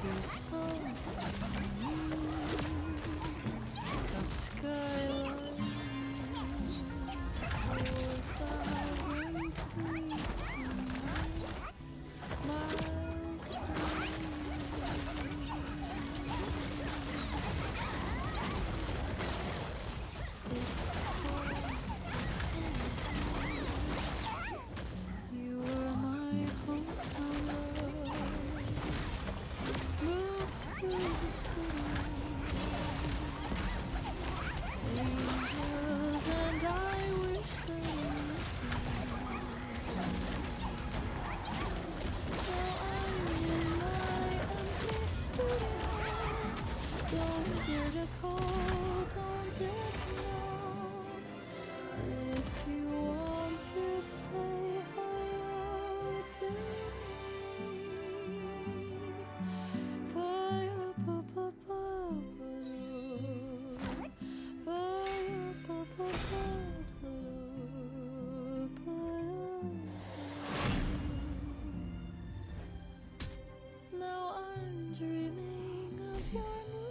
to something new, a skyline 4,003 miles from it's cold. You were my hometown love. Moved to the city. Angels and I wish they were now I'm in my empty studio. Don't dare to call, don't dare to knock. If you want to say hello to me, now I'm dreaming of your